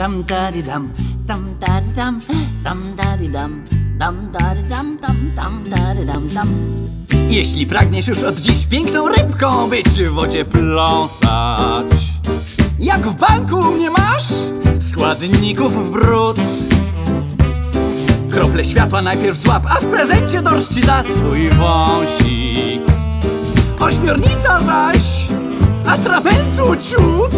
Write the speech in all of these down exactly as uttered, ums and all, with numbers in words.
tam dari dam, tam dari dam, tam dari dam, dam dari dam, tam tam dari dam dam. Jeśli pragniesz już od dziś piękną rybką być, w wodzie pląsać, jak w banku nie masz składników w bród, krople światła najpierw złap, a w prezencie dorść da swój wąsik. Ośmiornica zaś atramentu ciut.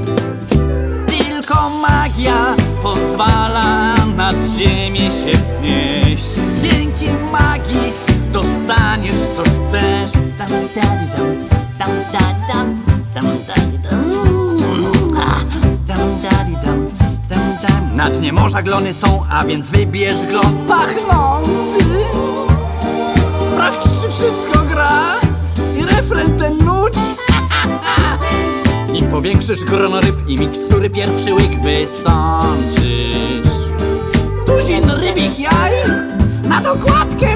Tylko magia pozwala nad ziemię się wznieść. Dzięki magii dostaniesz co chcesz. Tam dali dam, tam dali dam, tam dali dam, tam dali dam, tam dam. Na dnie morza glony są, a więc wybierz glon pachnący. Sprawdź, czy wszystko gra i refren ten nuć. Nim powiększysz grono ryb i mikstury pierwszy łyk wysączysz. Tuzin rybich jaj na dokładkę